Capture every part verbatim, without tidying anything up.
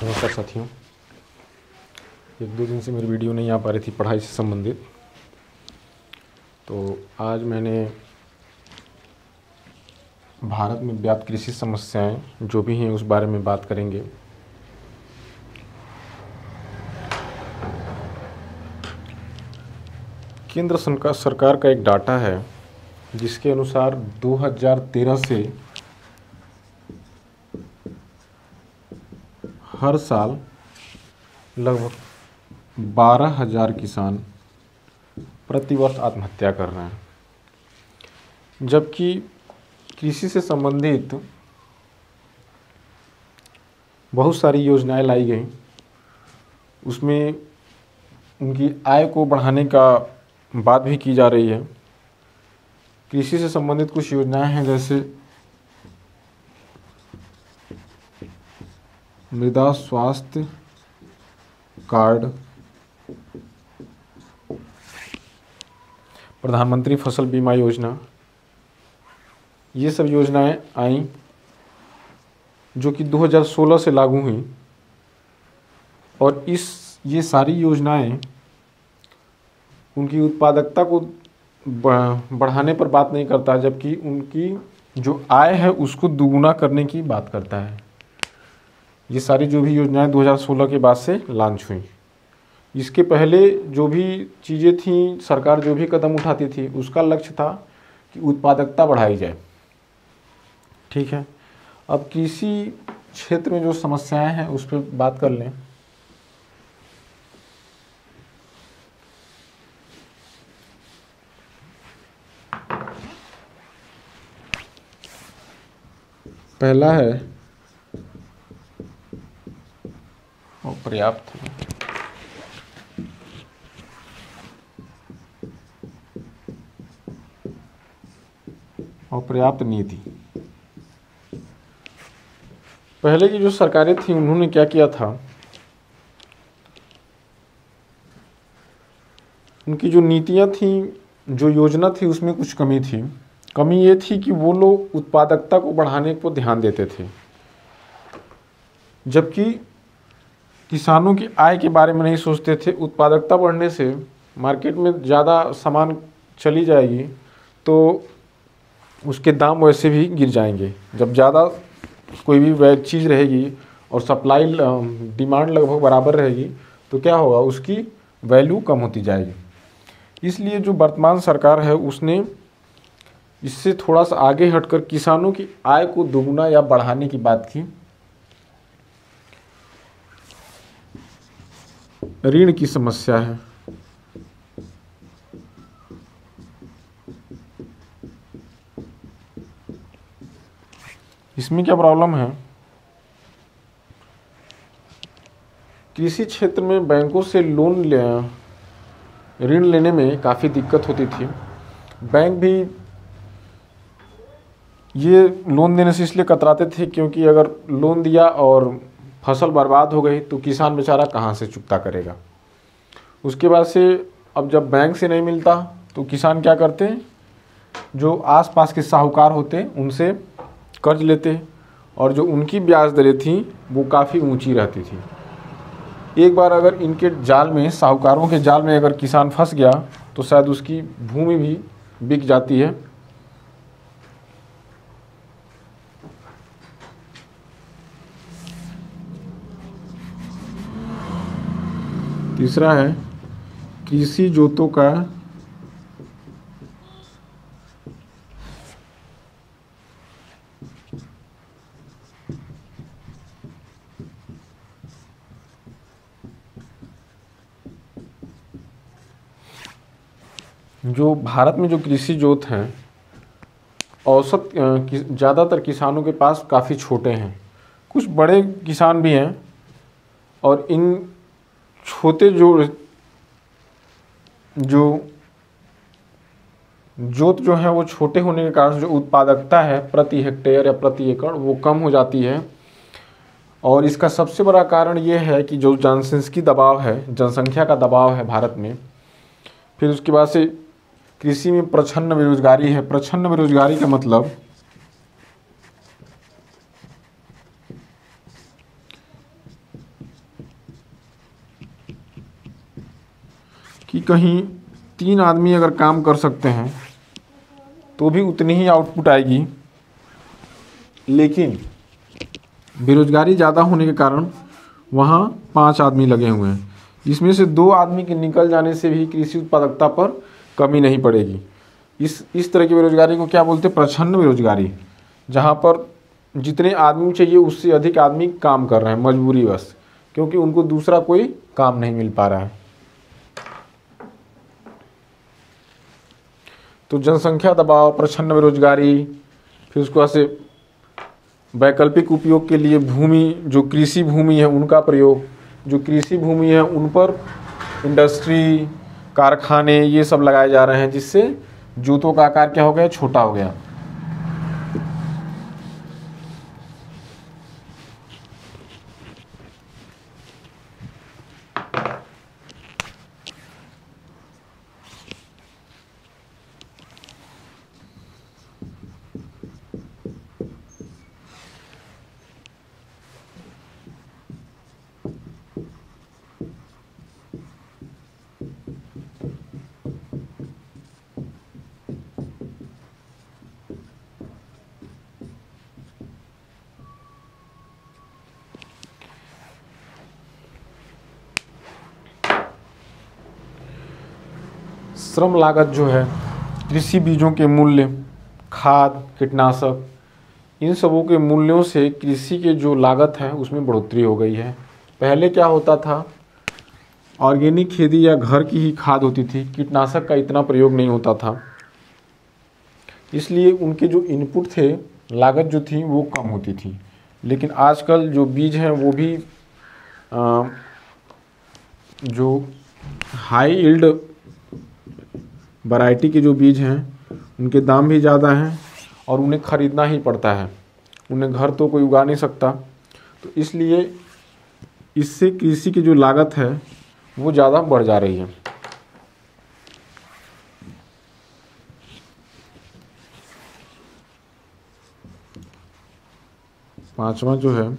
नमस्कार साथियों, एक दो दिन से मेरी वीडियो नहीं आ पा रही थी पढ़ाई से संबंधित। तो आज मैंने भारत में व्याप्त कृषि समस्याएं जो भी हैं उस बारे में बात करेंगे। केंद्र सरकार सरकार का एक डाटा है जिसके अनुसार दो हज़ार तेरह से हर साल लगभग बारह हजार किसान प्रतिवर्ष आत्महत्या कर रहे हैं, जबकि कृषि से संबंधित बहुत सारी योजनाएं लाई गई। उसमें उनकी आय को बढ़ाने का बात भी की जा रही है। कृषि से संबंधित कुछ योजनाएं हैं जैसे मृदा स्वास्थ्य कार्ड, प्रधानमंत्री फसल बीमा योजना, ये सब योजनाएं आई जो कि दो हज़ार सोलह से लागू हुई। और इस ये सारी योजनाएं उनकी उत्पादकता को बढ़ाने पर बात नहीं करता, जबकि उनकी जो आय है उसको दुगुना करने की बात करता है। ये सारी जो भी योजनाएं दो हज़ार सोलह के बाद से लॉन्च हुई। इसके पहले जो भी चीज़ें थीं, सरकार जो भी कदम उठाती थी उसका लक्ष्य था कि उत्पादकता बढ़ाई जाए। ठीक है, अब कृषि क्षेत्र में जो समस्याएं हैं उस पर बात कर लें। पहला है वो पर्याप्त है और पर्याप्त नीति। पहले की जो सरकारें थी उन्होंने क्या किया था, उनकी जो नीतियां थी, जो योजना थी, उसमें कुछ कमी थी। कमी ये थी कि वो लोग उत्पादकता को बढ़ाने को ध्यान देते थे, जबकि किसानों की आय के बारे में नहीं सोचते थे। उत्पादकता बढ़ने से मार्केट में ज़्यादा सामान चली जाएगी तो उसके दाम वैसे भी गिर जाएंगे। जब ज़्यादा कोई भी चीज़ रहेगी और सप्लाई डिमांड लगभग बराबर रहेगी तो क्या होगा, उसकी वैल्यू कम होती जाएगी। इसलिए जो वर्तमान सरकार है उसने इससे थोड़ा सा आगे हटकर किसानों की आय को दोगुना या बढ़ाने की बात की। ऋण की समस्या है। इसमें क्या प्रॉब्लम है, कृषि क्षेत्र में बैंकों से लोन ले ऋण लेने में काफ़ी दिक्कत होती थी। बैंक भी ये लोन देने से इसलिए कतराते थे क्योंकि अगर लोन दिया और फसल बर्बाद हो गई तो किसान बेचारा कहाँ से चुकता करेगा। उसके बाद से अब जब बैंक से नहीं मिलता तो किसान क्या करते हैं, जो आसपास के साहूकार होते हैं उनसे कर्ज लेते हैं और जो उनकी ब्याज दरें थी वो काफ़ी ऊंची रहती थी। एक बार अगर इनके जाल में, साहूकारों के जाल में अगर किसान फंस गया तो शायद उसकी भूमि भी बिक जाती है। तीसरा है कृषि जोतों का जो भारत में जो कृषि जोत हैं औसत ज़्यादातर किसानों के पास काफ़ी छोटे हैं। कुछ बड़े किसान भी हैं और इन छोटे जो जो जोत जो है वो छोटे होने के कारण जो उत्पादकता है प्रति हेक्टेयर या प्रति एकड़ वो कम हो जाती है। और इसका सबसे बड़ा कारण ये है कि जो जनसांख्यिकी दबाव है, जनसंख्या का दबाव है भारत में। फिर उसके बाद से कृषि में प्रच्छन्न बेरोजगारी है। प्रच्छन्न बेरोजगारी का मतलब कि कहीं तीन आदमी अगर काम कर सकते हैं तो भी उतनी ही आउटपुट आएगी, लेकिन बेरोजगारी ज़्यादा होने के कारण वहाँ पाँच आदमी लगे हुए हैं, जिसमें से दो आदमी के निकल जाने से भी कृषि उत्पादकता पर कमी नहीं पड़ेगी। इस इस तरह की बेरोजगारी को क्या बोलते हैं? प्रच्छन्न बेरोजगारी, जहाँ पर जितने आदमी चाहिए उससे अधिक आदमी काम कर रहे हैं मजबूरीवश, क्योंकि उनको दूसरा कोई काम नहीं मिल पा रहा है। तो जनसंख्या दबाव, प्रच्छन्न बेरोजगारी, फिर उसके बाद से वैकल्पिक उपयोग के लिए भूमि, जो कृषि भूमि है उनका प्रयोग, जो कृषि भूमि है उन पर इंडस्ट्री, कारखाने ये सब लगाए जा रहे हैं, जिससे जोतों का आकार क्या हो गया? छोटा हो गया। श्रम लागत जो है, कृषि बीजों के मूल्य, खाद, कीटनाशक, इन सबों के मूल्यों से कृषि के जो लागत है उसमें बढ़ोतरी हो गई है। पहले क्या होता था? ऑर्गेनिक खेती या घर की ही खाद होती थी, कीटनाशक का इतना प्रयोग नहीं होता था, इसलिए उनके जो इनपुट थे, लागत जो थी वो कम होती थी। लेकिन आजकल जो बीज हैं वो भी आ, जो हाई यील्ड वैरायटी के जो बीज हैं उनके दाम भी ज़्यादा हैं और उन्हें ख़रीदना ही पड़ता है, उन्हें घर तो कोई उगा नहीं सकता। तो इसलिए इससे कृषि की जो लागत है वो ज़्यादा बढ़ जा रही है। पांचवा जो है,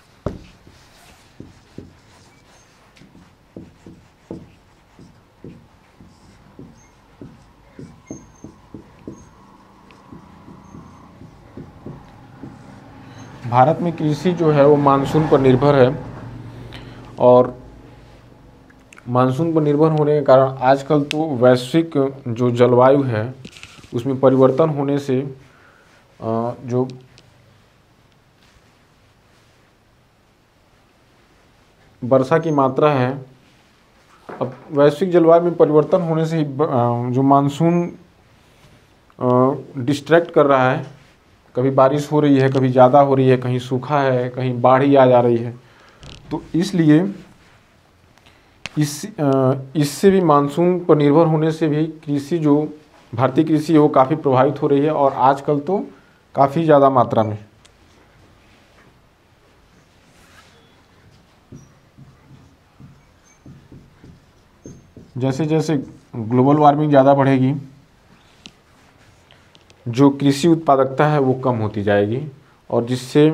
भारत में कृषि जो है वो मानसून पर निर्भर है, और मानसून पर निर्भर होने के कारण आजकल तो वैश्विक जो जलवायु है उसमें परिवर्तन होने से जो वर्षा की मात्रा है, अब वैश्विक जलवायु में परिवर्तन होने से ही जो मानसून डिस्ट्रैक्ट कर रहा है, कभी बारिश हो रही है, कभी ज़्यादा हो रही है, कहीं सूखा है, कहीं बाढ़ ही आ जा रही है। तो इसलिए इस इससे भी मानसून पर निर्भर होने से भी कृषि जो भारतीय कृषि है वो काफ़ी प्रभावित हो रही है, और आजकल तो काफ़ी ज़्यादा मात्रा में। जैसे जैसे ग्लोबल वार्मिंग ज़्यादा बढ़ेगी, जो कृषि उत्पादकता है वो कम होती जाएगी, और जिससे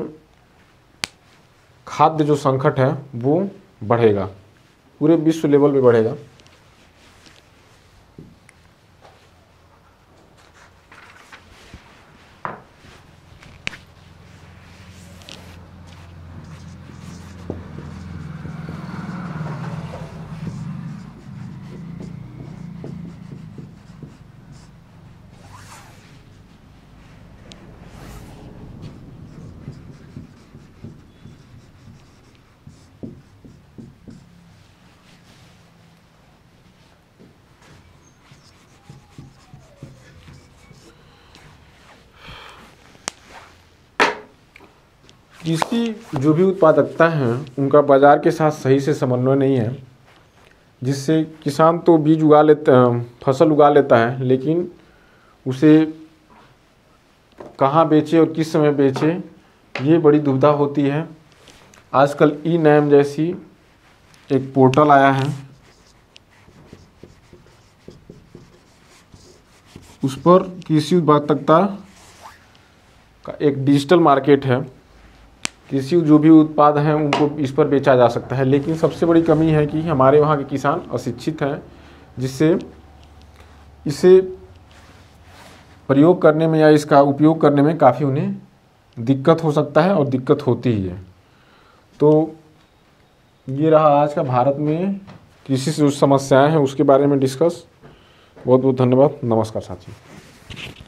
खाद्य जो संकट है वो बढ़ेगा, पूरे विश्व लेवल पे बढ़ेगा। कृषि जो भी उत्पादकता है उनका बाजार के साथ सही से समन्वय नहीं है, जिससे किसान तो बीज उगा लेता, फसल उगा लेता है, लेकिन उसे कहाँ बेचे और किस समय बेचे ये बड़ी दुविधा होती है। आजकल ई नैम जैसी एक पोर्टल आया है, उस पर कृषि उत्पादकता का एक डिजिटल मार्केट है। कृषि जो भी उत्पाद हैं उनको इस पर बेचा जा सकता है, लेकिन सबसे बड़ी कमी है कि हमारे वहाँ के किसान अशिक्षित हैं, जिससे इसे प्रयोग करने में या इसका उपयोग करने में काफ़ी उन्हें दिक्कत हो सकता है और दिक्कत होती ही है। तो ये रहा आज का भारत में कृषि से जो समस्याएं हैं उसके बारे में डिस्कस। बहुत बहुत धन्यवाद। नमस्कार साथियों।